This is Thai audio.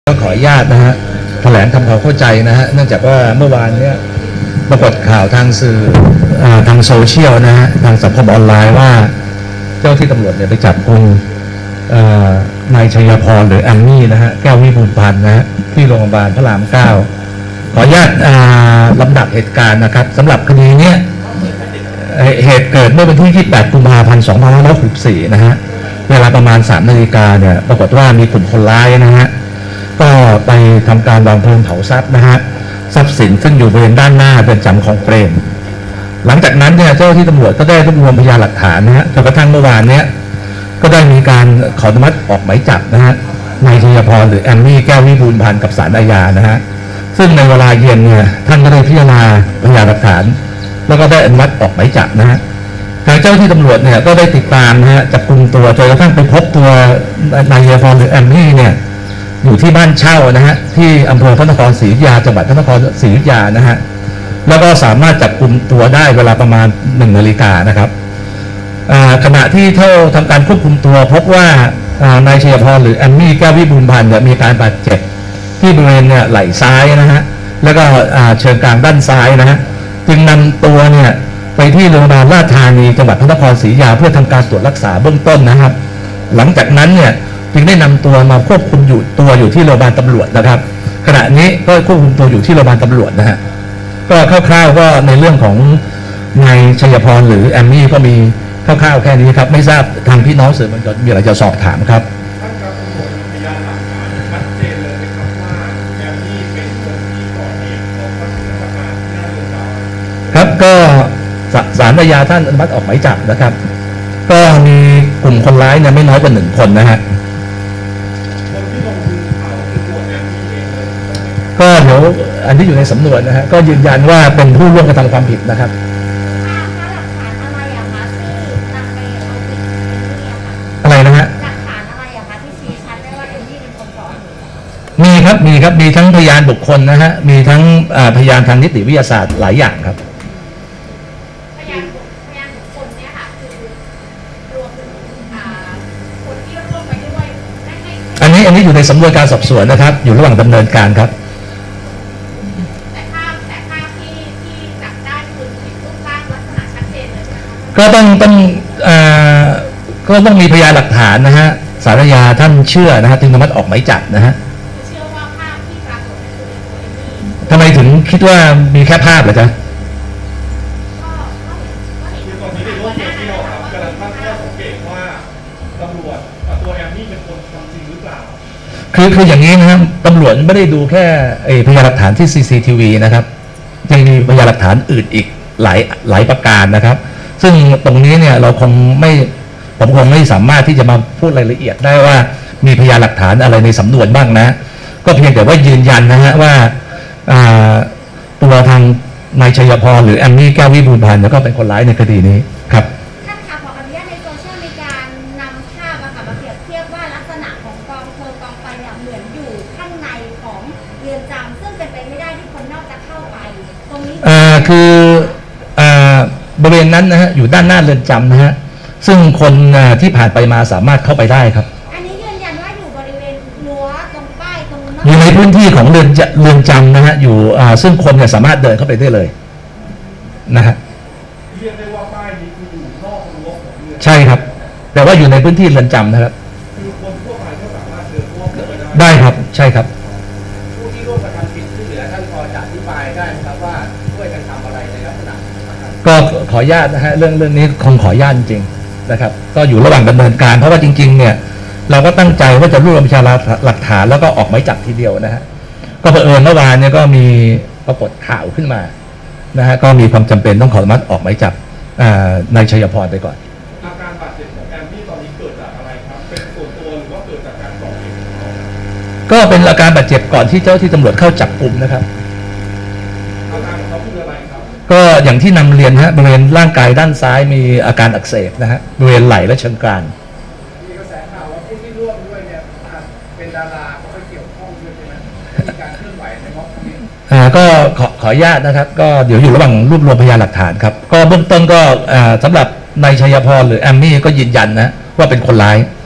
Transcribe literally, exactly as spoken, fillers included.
ก็ขออนุญาตนะฮะแถลงทำความเข้าใจนะฮะเนื่องจากว่าเมื่อวานเนี้ยปรากฏข่าวทางสื่อทางโซเชียลนะฮะทางสังคมออนไลน์ว่าเจ้าที่ตำรวจเนี่ยไปจับกุมนายชัยพรหรือแอมมี่นะฮะแก้ววิบูลย์พันธ์นะฮะที่โรงพยาบาลพระรามเก้าขออนุญาตลำดับเหตุการณ์นะครับสำหรับคดีนี้เหตุเกิดเมื่อวันที่ยี่สิบแปดกุมภาพันธ์สองพันห้าร้อยหกสิบสี่นะฮะเวลาประมาณสามนาฬิกาเนี่ยปรากฏว่ามีกลุ่มคนร้ายนะฮะก็ไปทำการวางเพลิงเผาทรัพย์นะฮะทรัพย์สินซึ่งอยู่บริเวณด้านหน้าเรือนจำของเปรมหลังจากนั้นเนี่ยเจ้าหน้าที่ตำรวจก็ได้รวบรวมพยานหลักฐานนะฮะจนกระทั่งเมื่อวานเนี้ยก็ได้มีการขออนุมัติออกหมายจับนะฮะนายชัยพรหรือแอมมี่แก้ววิบูลย์พันธ์กับศาลอาญานะฮะซึ่งในเวลาเย็นเนี่ยท่านก็ได้พิจารณาพยานหลักฐานแล้วก็ได้อนุมัติออกหมายจับนะฮะทางเจ้าที่ตำรวจเนี่ยก็ได้ติดตามนะฮะจับกุมตัวจนกระทั่งไปพบตัวนายชัยพรหรือแอมมี่เนี่ยอยู่ที่บ้านเช่านะฮะที่อำเภอพระนครศรีอยุธยาจังหวัดพระนครศรีอยุธยานะฮะแล้วก็สามารถจับกุมตัวได้เวลาประมาณหนึ่งนาฬิกานะครับขณะที่เท่าทำการควบคุมตัวพบว่านายชัยพรหรือแอมมี่แก้ววิบูลย์พันธ์เนี่ยมีการบาดเจ็บที่บริเวณเนี่ยไหล่ซ้ายนะฮะแล้วก็เชิงกรานด้านซ้ายนะฮะจึงนำตัวเนี่ยไปที่โรงพยาบาลราชธานีจังหวัดพระนครศรีอยุธยาเพื่อทำการตรวจรักษาเบื้องต้นนะครับหลังจากนั้นเนี่ยจึงได้นำตัวมาควบคุมอยู่ตัวอยู่ที่โรงพยาบาลตำรวจนะครับขณะนี้ก็ควบคุมตัวอยู่ที่โรงพยาบาลตำรวจนะฮะก็คร่าวๆก็ในเรื่องของนายชัยพรหรือแอมมี่ก็มีคร่าวๆแค่นี้ครับไม่ทราบทางพี่น้องสื่อมวลชนมีอะไรจะสอบถามครับท่านครับตำรวจมีพยานหลักฐานชัดเจนเลยนะครับว่าแอมมี่เป็นคนที่ก่อเหตุของวัตถุระเบิดที่หน้าเรือนจำครับก็ศาลอาญาท่านอนุมัติออกหมายจับนะครับก็มีกลุ่มคนร้ายเนี่ยไม่น้อยกว่าหนึ่งคนนะฮะคนที่ลงมือเผาคือตัวแอมมี่เองเลยก็เดี๋ยวอันที่อยู่ในสำนวนนะฮะก็ยืนยันว่าเป็นผู้ร่วมกระทำความผิดนะครับอะไรนะฮะหลักฐานอะไรอะคะที่ชี้ชัดได้ว่าเอมมี่เป็นคนก่อเหตุมีครับมีครับมีทั้งพยานบุคคลนะฮะมีทั้งพยานทางนิติวิทยาศาสตร์หลายอย่างครับพยานพยานบุคคลเนี่ยค่ะคือรวมถึงคนที่ร่วมไปด้วยอันนี้อันนี้อยู่ในสำนวนการสอบสวนนะครับอยู่ระหว่างดำเนินการครับแต่ภาพแต่ภาพที่ที่จับได้คือเห็นรูปร่างลักษณะชัดเจนเลยใช่ไหมคะก็ต้องต้องก็ต้องมีพยานหลักฐานนะฮะศาลอาญาท่านเชื่อนะฮะถึงอนุมัติออกหมายจับนะฮะเชื่อว่าภาพที่ปรากฏคือตัวเอมมี่ทำไมถึงคิดว่ามีแค่ภาพเหรอจ๊ะก็เห็นตอนนี้ในโลกโซเชียลครับกำลังตั้งข้อสังเกตว่าตำรวจตัวแอมมี่เป็นคนทำจริงหรือเปล่าคือคืออย่างนี้นะครับตำรวจไม่ได้ดูแค่พยานหลักฐานที่ ซี ซี ที วี นะครับยังมีพยานหลักฐานอื่นอีกหลายหลายประการนะครับซึ่งตรงนี้เนี่ยเราคงไม่ผมคงไม่สามารถที่จะมาพูดรายละเอียดได้ว่ามีพยานหลักฐานอะไรในสำนวนบ้างนะก็เพียงแต่ว่ายืนยันนะฮะว่าตัวทางนายชัยพรหรือแอมมี่แก้ววิบูลย์พันธ์ก็เป็นคนร้ายในคดีนี้ครับท่านคะขออนุญาตในโซเชียลมีการนำภาพมาค่ะมาเปรียบเทียบว่าลักษณะของกองเพลิงกองไฟเนี่ยเหมือนอยู่ข้างในของเรือนจำซึ่งเป็นไปไม่ได้ที่คนนอกจะเข้าไปตรงนี้คือบริเวณนั้นนะฮะอยู่ด้านหน้าเรือนจำนะฮะซึ่งคนที่ผ่านไปมาสามารถเข้าไปได้ครับอันนี้ยืนยันว่าอยู่บริเวณรั้วตรงป้ายตรงนั้นอยู่ในพื้นที่ของเรือนเรือนจำนะฮะอยู่ซึ่งคนเนี่ยสามารถเดินเข้าไปได้เลยนะฮะเรียกได้ว่าป้ายนี้คืออยู่นอกรั้วของเรือนใช่ครับแต่ว่าอยู่ในพื้นที่เรือนจำนะครับคือคนทั่วไปก็สามารถเดินร่วมเข้าไปได้ได้ครับใช่ครับผู้ที่ร่วมกระทำผิดที่เหลือท่านพอจะอธิบายได้ไหมครับว่าช่วยกันทำอะไรในลักษณะก็ขออนุญาตนะฮะเรื่องเรื่องนี้คงขออนุญาตจริงนะครับก็อยู่ระหว่างดำเนินการเพราะว่าจริงๆเนี่ยเราก็ตั้งใจว่าจะรวบรวมพยานหลักฐานแล้วก็ออกหมายจับทีเดียวนะฮะก็เผอิญเมื่อวานเนี่ยก็มีปรากฏข่าวขึ้นมานะฮะก็มีความจำเป็นต้องขออนุมัติออกหมายจับนายชัยพรไปก่อนอาการบาดเจ็บของแอมมี่ตอนนี้เกิดจากอะไรครับเป็นส่วนตัวหรือว่าเกิดจากการก่อเหตุก็เป็นอาการบาดเจ็บก่อนที่เจ้าที่ตำรวจเข้าจับกุมนะครับอาการของเขาคืออะไรครับก็อย่างที่นำเรียนฮะบริเวณร่างกายด้านซ้ายมีอาการอักเสบนะฮะบริเวณไหล่และเชิงกรานมีกระแสข่าวว่าผู้ที่ร่วมด้วยเนี่ยเป็นดาราเขาไปเกี่ยวข้องด้วยใช่ไหมมีการเคลื่อนไหวในม็อบนี้อ่าก็ขอขออนุญาตนะครับก็เดี๋ยวอยู่ระหว่างรวบรวมพยานหลักฐานครับก็เบื้องต้นก็สำหรับนายชัยพรหรือแอมมี่ก็ยืนยันนะว่าเป็นคนร้าย